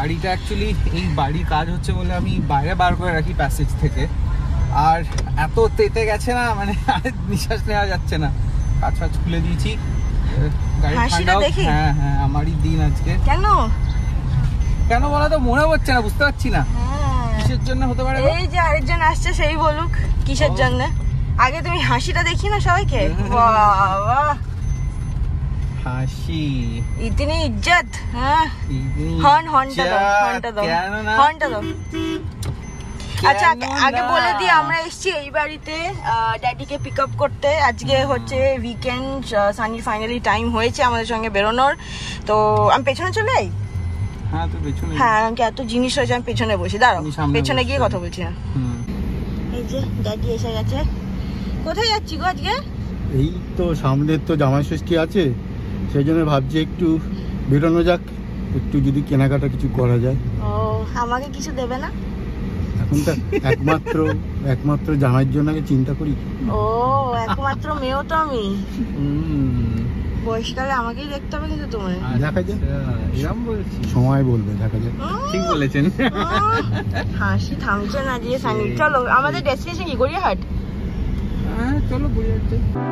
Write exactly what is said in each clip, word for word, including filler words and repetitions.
গাড়িটা অ্যাকচুয়ালি এই বাড়ির কাজ হচ্ছে বলে আমি বাইরে বার করে রাখি প্যাসেজ থেকে, আর এত তেতে গেছে না মানে নিঃশ্বাস নেওয়া যাচ্ছে না। কাজ ফাজ খুলে দিয়েছি, গাড়ি ঠান্ডাও। হ্যাঁ হ্যাঁ আমারই দিন আজকে। কেন কেন বলা তো মনে হচ্ছে না, বুঝতে পারছি না কিসের জন্য হতে পারে। এই যে আরেকজন আসছে, সেই বলুক কিসের জন্য। আগে তুমি হাসিটা দেখি না সবাইকে। বাবা হাসি, ইতনি ইজ্জত। হ্যাঁ হর্ন হর্নটা দাও, হর্নটা দাও, হর্নটা দাও। আচ্ছা আগে বলে দিই, আমরা এসেছি এই বাড়িতে ড্যাডিকে পিক আপ করতে। আজকে হচ্ছে উইকেন্ড, সানির ফাইনালি টাইম হয়েছে আমাদের সঙ্গে বেরোনোর। তো আমি পেছনে চলে যাই। হ্যাঁ তো পেছনে, হ্যাঁ আমাকে এত জিনিস হয়েছে, আমি পেছনে বসি। দাঁড়াও, পেছনে গিয়ে কথা বলছি। না এই যে ড্যাডি এসে গেছে। কোথায় যাচ্ছি গো আজকে? এই তো সামনের তো জামাই ষষ্ঠী আছে, সেই জন্য ভাবছি একটু বেরোনো যাক, একটু যদি কেনাকাটা কিছু করা যায়। ও আমাকে কিছু দেবে না? এখন তো একমাত্র একমাত্র জামাইয়ের জন্য আগে চিন্তা করি। ও একমাত্র মেয়েও তো আমি, বয়সকালে আমাকেই দেখতে হবে কিন্তু তোমার। দেখা যাক, এরকম বলছি, সময় বলবে, দেখা যাক। ঠিক বলেছেন। হাসি থামছে না যে সানি। চলো আমাদের ডেস্টিনেশন কি গড়িয়াহাট? হ্যাঁ চলো গড়িয়াহাট।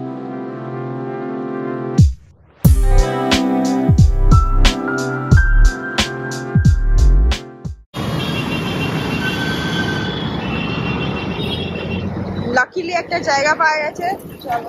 লাকিলি একটা জায়গা পাওয়া গেছে, চলো।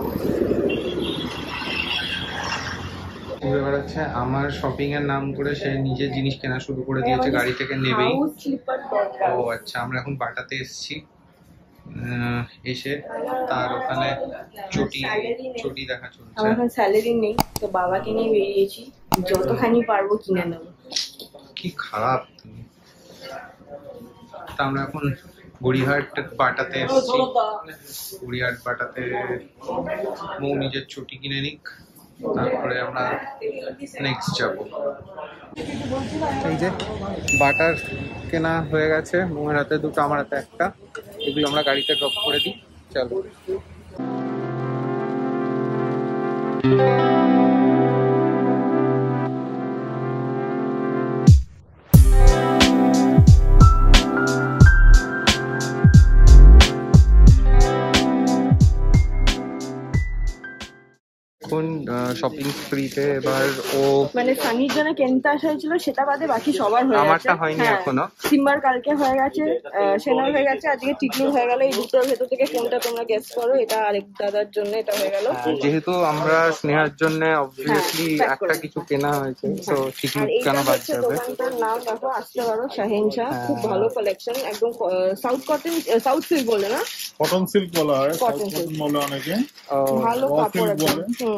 ঘুরে বেড়াচ্ছে, আমার শপিং এর নাম করে সে নিজের জিনিস কেনা শুরু করে দিয়েছে গাড়ি থেকে নেবেই। ও আচ্ছা, আমরা এখন বাটাতে এসেছি। এসে তার ওখানে চটি চটি দেখা চলছে। আমার এখন স্যালারি নেই, তো বাবাকে নিয়ে বেরিয়েছি, যতখানি পারবো কিনে নেবো। কি খারাপ তুমি। তা আমরা এখন গড়িয়াহাট বাটাতে এসেছি। গড়িয়াহাট বাটাতে মৌ নিজের চটি কিনে নিক, তারপরে আমরা নেক্সট যাব। এই যে বাটার কেনা হয়ে গেছে, মৌয়ের হাতে দুটো, আমার হাতে একটা। এগুলো আমরা গাড়িতে ড্রপ করে দিই, চলো। এখন শপিং স্প্রিতে এবার ও মানে সানির জন্য কিনতে আসা হয়েছিল, সেটা বাদে বাকি সবার হয়ে গেছে। আমারটা হয়নি এখনো। সিম্বার কালকে হয়ে গেছে, সেনার হয়ে গেছে, আজকে টিকলুর হয়ে গেল। এই দুটোর ভেতর থেকে কোনটা তোমরা গেস করো। এটা আরেক দাদার জন্য এটা হয়ে গেল। যেহেতু আমরা স্নেহার জন্য অবভিয়াসলি একটা কিছু কেনা হয়েছে, তো টিকলু কেন বাদ যাবে। দোকানটার নাম দেখো, আসতে পারো, শাহিনশা। খুব ভালো কালেকশন, একদম সাউথ কটন, সাউথ সিল্ক বলে না, কটন সিল্ক বলা হয়, কটন সিল্ক বলে অনেকে। ভালো কাপড় একদম। হুম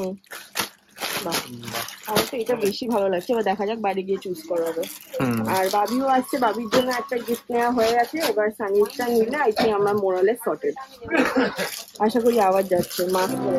আমার তো এটা বেশি ভালো লাগছে। এবার দেখা যাক বাড়ি গিয়ে চুজ করা হবে। আর বাবিও আসছে, বাবির জন্য একটা গিফট নেওয়া হয়ে গেছে। এবার সানিরটা নিলে আই থিঙ্ক আমরা মোরালে সর্টেড। আশা করি আওয়াজ যাচ্ছে, মাস্ক করে।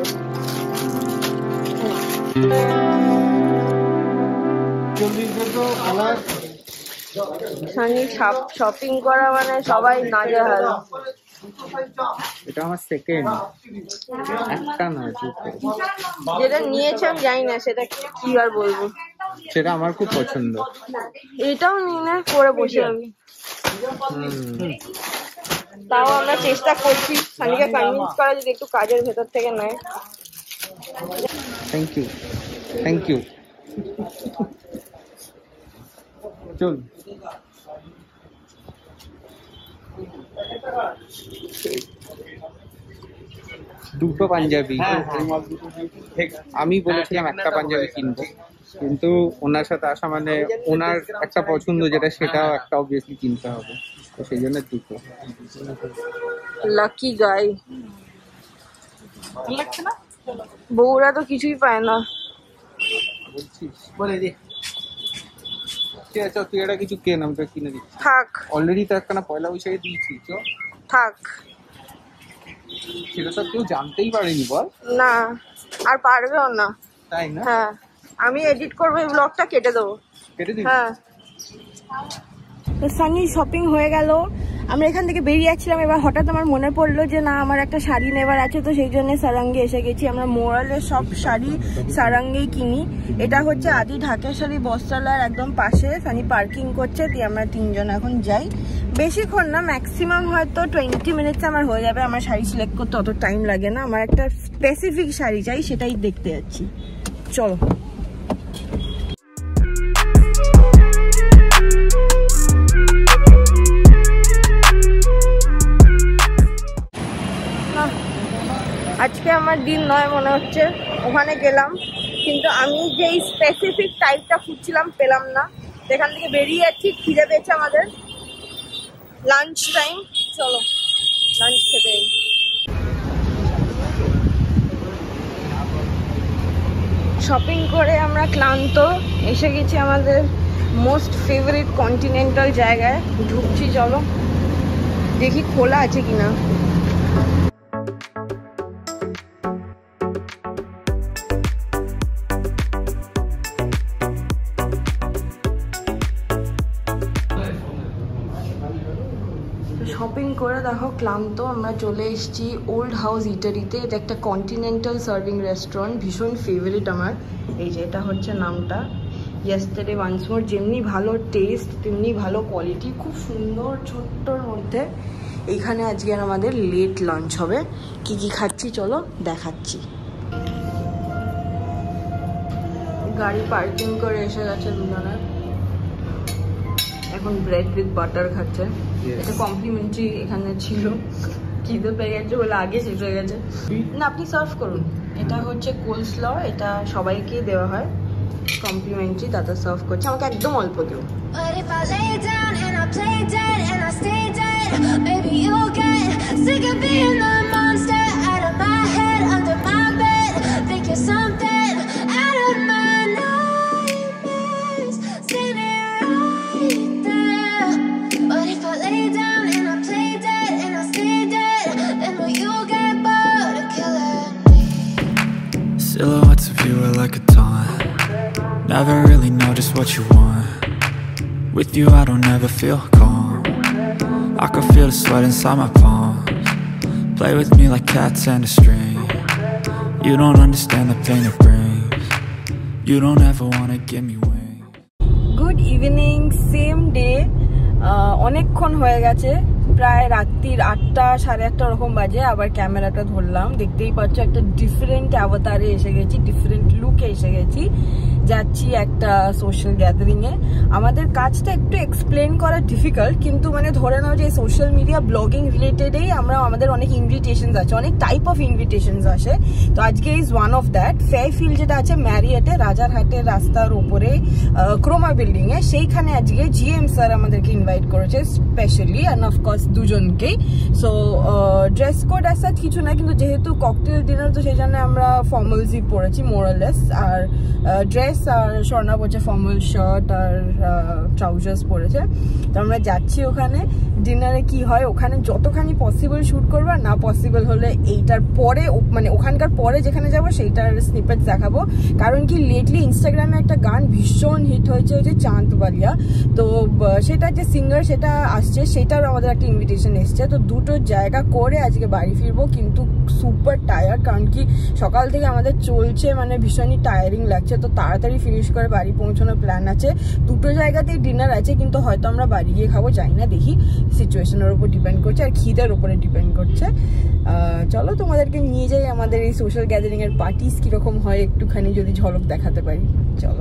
সানির শপিং করা মানে সবাই নাজেহাল। এটা আমার সেকেন্ড, একটা নয় দুটো। যেটা নিয়েছে আমি জানি না সেটা কি আর বলবো, সেটা আমার খুব পছন্দ। এটাও নিয়ে না পরে বসে আমি। তাও আমরা চেষ্টা করছি সানিকে কনভিন্স করা যদি একটু কাজের ভেতর থেকে নেয়। থ্যাংক ইউ থ্যাংক ইউ চল। দুটো পাঞ্জাবি, আমি বলেছিলাম একটা পাঞ্জাবি কিনবো, কিন্তু ওনার সাথে আসা মানে ওনার একটা পছন্দ যেটা, সেটাও একটা অবভিয়াসলি কিনতে হবে, তো সেই জন্য দুটো। লাকি গাই, বউরা তো কিছুই পায় না। বলছিস বলে দে, ঠিক আছে তুই এটা কিছু কেন, আমি তো কিনে দিচ্ছি। থাক, অলরেডি তো একটা না পয়লা বৈশাখে দিয়েছি, চ থাক। সেটা তো কেউ জানতেই পারেনি বল। না আর পারবেও না, তাই না? হ্যাঁ আমি এডিট করবো, এই ব্লগটা কেটে দেবো। কেটে দিবি? হ্যাঁ। তো সানি শপিং হয়ে গেল, আমরা এখান থেকে বেরিয়ে যাচ্ছিলাম, এবার হঠাৎ আমার মনে পড়লো যে না আমার একটা শাড়ি নেবার আছে, তো সেই জন্য সারাঙ্গে এসে গেছি। আমরা মোরালের সব শাড়ি সারাঙ্গেই কিনি। এটা হচ্ছে আদি ঢাকের শাড়ি বস্ত্রালয়ের একদম পাশে, সানি পার্কিং করছে, দিয়ে আমরা তিনজন এখন যাই। বেশিক্ষণ না, ম্যাক্সিমাম হয়তো টোয়েন্টি মিনিটস আমার হয়ে যাবে। আমার শাড়ি সিলেক্ট করতে অত টাইম লাগে না, আমার একটা স্পেসিফিক শাড়ি চাই, সেটাই দেখতে যাচ্ছি। চলো। আজকে আমার দিন নয় মনে হচ্ছে। ওখানে গেলাম কিন্তু আমি যেই স্পেসিফিক টাইপটা খুঁজছিলাম পেলাম না। এখান থেকে বেরিয়ে যাচ্ছি, খিদে পেয়েছে আমাদের, লাঞ্চ টাইম। চলো লাঞ্চ খেতে। শপিং করে আমরা ক্লান্ত, এসে গেছি আমাদের মোস্ট ফেভারিট কন্টিনেন্টাল জায়গায়। ঢুকছি, চলো দেখি খোলা আছে কিনা। শপিং করে দেখো ক্লান্ত, আমরা চলে এসেছি ওল্ড হাউস ইটারিতে। এটা একটা কন্টিনেন্টাল সার্ভিং রেস্টুরেন্ট, ভীষণ ফেভারিট আমার। এই যে এটা হচ্ছে নামটা, ইয়েস্টারডে ওয়ান্স মোর। যেমনি ভালো টেস্ট তেমনি ভালো কোয়ালিটি, খুব সুন্দর ছোট্টর মধ্যে। এইখানে আজকে আমাদের লেট লাঞ্চ হবে। কি কি খাচ্ছি চলো দেখাচ্ছি। গাড়ি পার্কিং করে এসে গেছে দুজনে, এখন ব্রেড উইথ বাটার খাচ্ছে। এটা কমপ্লিমেন্টারি এখানে ছিল, খিদে পেয়ে গেছে বলে আগে শেষ হয়ে গেছে। না আপনি সার্ভ করুন। এটা হচ্ছে কোলস্ল, এটা সবাইকে দেওয়া হয় কমপ্লিমেন্টারি, দাদা সার্ভ করছে, আমাকে একদম অল্প দিও। Silhouettes of you are like a taunt. Never really know just what you want. With you I don't ever feel calm. I can feel the sweat inside my palms. Play with me like cats and a string. You don't understand the pain it brings. You don't ever wanna give me wings. Good evening, same day. অনেকক্ষণ হয়ে গেছে, প্রায় রাত্রির আটটা সাড়ে আটটা ওরকম বাজে। আবার ক্যামেরাটা ধরলাম, দেখতেই পাচ্ছ একটা ডিফারেন্ট অবতারে এসে গেছি, ডিফারেন্ট লুকে এসে গেছি। যাচ্ছি একটা সোশ্যাল গ্যাদারিং এ। আমাদের কাজটা একটু এক্সপ্লেন করা ডিফিকাল্ট, কিন্তু মানে ধরে নাও যে সোশ্যাল মিডিয়া ব্লগিং রিলেটেডেই আমরা, আমাদের অনেক ইনভিটেশনস আছে, অনেক টাইপ অফ ইনভিটেশনস আসে। তো আজকে is one of that. Fairfield যেটা আছে ম্যারিয়েটে, রাজারহাটের রাস্তার ওপরে ক্রোমা বিল্ডিং এ, সেইখানে আজকে জিএম স্যার আমাদেরকে ইনভাইট করেছে স্পেশালি, অ্যান্ড অফকোর্স দুজনকেই। সো ড্রেস কোড আসা কিছু না, কিন্তু যেহেতু ককটেল ডিনার তো সেই জন্য আমরা ফর্মালসই পরেছি মোরালেস। আর ড্রেস আর স্বর্ণা পড়ছে ফর্মাল শার্ট আর ট্রাউজার্স পরেছে। তো আমরা যাচ্ছি ওখানে। ডিনারে কি হয়, ওখানে যতখানি পসিবল শ্যুট করবো, আর না পসিবল হলে এইটার পরে, মানে ওখানকার পরে যেখানে যাবো সেইটার স্নিপেট দেখাবো। কারণ কি লেটলি ইনস্টাগ্রামে একটা গান ভীষণ হিট হয়েছে, ওই যে চাঁদ বালিয়া, তো সেটা যে সিঙ্গার সেটা আসছে, সেটার আমাদের একটা ইনভিটেশন এসছে। তো দুটো জায়গা করে আজকে বাড়ি ফিরবো, কিন্তু সুপার টায়ার্ড, কারণ কি সকাল থেকে আমাদের চলছে, মানে ভীষণই টায়ারিং লাগছে। তো তাড়াতাড়ি ফিনিশ করে বাড়ি পৌঁছানোর প্ল্যান আছে। দুটো জায়গাতেই ডিনার আছে, কিন্তু হয়তো আমরা বাড়ি গিয়ে খাবো, জানি না, দেখি সিচুয়েশনের উপর ডিপেন্ড করছে আর খিদের উপরে ডিপেন্ড করছে। চলো তোমাদেরকে নিয়ে যাই আমাদের এই সোশ্যাল গ্যাদারিং এর পার্টিস কিরকম হয় একটুখানি যদি ঝলক দেখাতে পারি। চলো।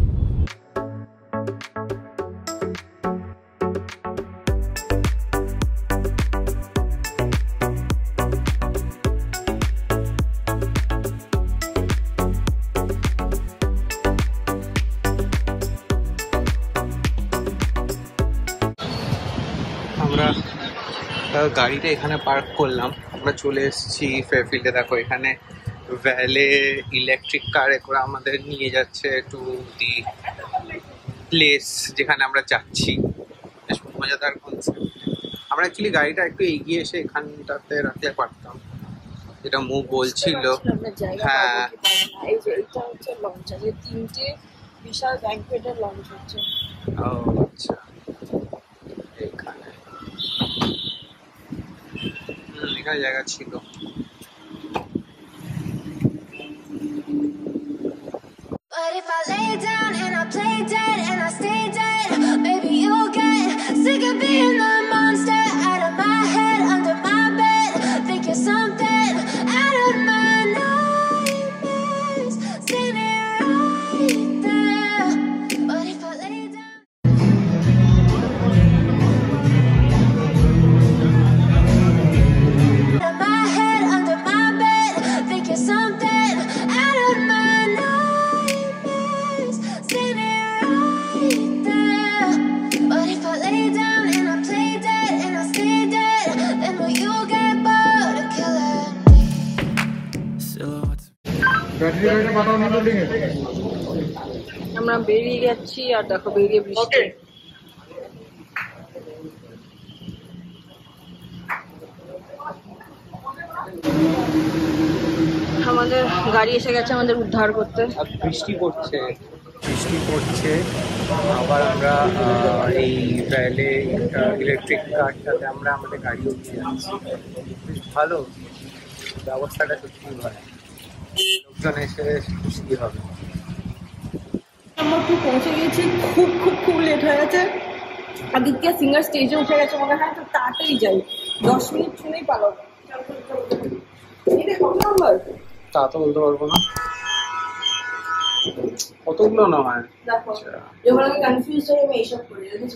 আমরা গাড়িটা এখানে পার্ক করলাম, আমরা চলে এসেছি ফেয়ারফিল্ডে। দেখো এখানে ভ্যালে ইলেকট্রিক কারে করে আমাদের নিয়ে যাচ্ছে টু দি প্লেস যেখানে আমরা যাচ্ছি। বেশ মজাদার কনসেপ্ট। আমরা অ্যাকচুয়ালি গাড়িটা একটু এগিয়ে এসে এখানটাতে রাখতে পারতাম, যেটা মুখ বলছিল। হ্যাঁ, এই যে এটা হচ্ছে লঞ্চ, আছে তিনটে বিশাল ব্যাংকুয়েটের লঞ্চ হচ্ছে। ও আচ্ছা, এখানে এখানে জায়গা ছিল। But if I lay down and I play dead and I stay dead, maybe you'll get sick of being the monster out of my head, under my bed. Think you're something out of my nightmares, standing right there. But if I lay down, out of my head, under my bed. Think you're something out of my nightmares, standing right there. But if I lay down and I play dead and I stay dead, then will you get bored of killing me? Silhouettes. আমরা বেরিয়ে যাচ্ছি আর দেখো বেরিয়ে বৃষ্টি। আমাদের গাড়ি এসে গেছে আমাদের উদ্ধার করতে। আর বৃষ্টি পড়ছে, বৃষ্টি পড়ছে আবার আমরা এই ভ্যালে ইলেকট্রিক কারটাতে আমরা আমাদের গাড়ি উঠিয়ে যাচ্ছি। বেশ ভালো, ব্যবস্থাটা সত্যি ভালো, লোকজন এসে খুশি হবে। আমরা খুব পৌঁছে গেছি, খুব খুব খুব লেট হয়ে গেছে। আদিত্য সিঙ্গার স্টেজে উঠে গেছে মনে হয়, তো তাড়াতাড়ি যাই, দশ মিনিট শুনেই পারো। কত নম্বর তা তো বলতে পারবো না, কতগুলো না হয়। দেখো যখন আমি কনফিউজ হয়ে আমি এইসব করে রেখেছি।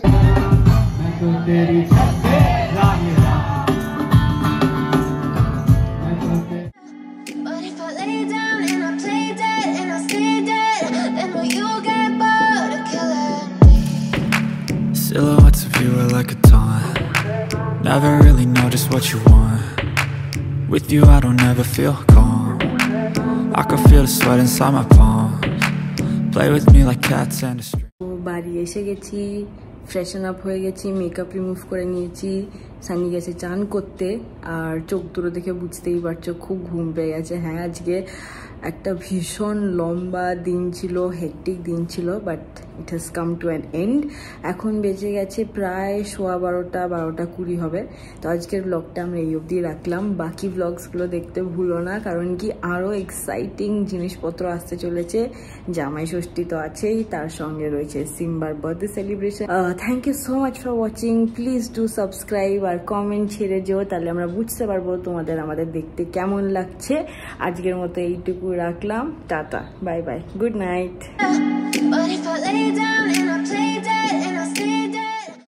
But if I lay down and I play dead and I stay dead, then will you get bored of killing me? Silhouettes of you are like a taunt. Never really know just what you want. With you I don't ever feel calm. I can feel the sweat inside my palms. Play with me like cats and a string. বাড়ি এসে গেছি, ফ্রেশন up হয়ে গেছি, makeup remove করে নিয়েছি, সানি গেছে চান করতে। আর চোখ দুটো দেখে বুঝতেই পারছো খুব ঘুম পেয়ে গেছে। হ্যাঁ আজকে একটা ভীষণ লম্বা দিন ছিল, হেক্টিক দিন ছিল, but it has come to an end. এখন বেজে গেছে প্রায় সোয়া বারোটা, বারোটা কুড়ি হবে। তো আজকের ব্লগটা আমরা এই অবধি রাখলাম। বাকি ব্লগসগুলো দেখতে ভুলো না, কারণ কি আরও এক্সাইটিং জিনিসপত্র আসতে চলেছে। জামাই ষষ্ঠী তো আছেই, তার সঙ্গে রয়েছে সিম্বার birthday celebration. Thank you so much for watching. Please do subscribe আর কমেন্ট ছেড়ে যেও, তাহলে আমরা বুঝতে পারবো তোমাদের আমাদের দেখতে কেমন লাগছে। আজকের মতো এইটুকু রাখলাম, tata, bye bye, good night. But if I lay down